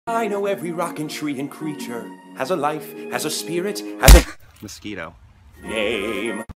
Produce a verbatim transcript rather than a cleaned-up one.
I know every rock and tree and creature has a life, has a spirit, has a Mosquito. name.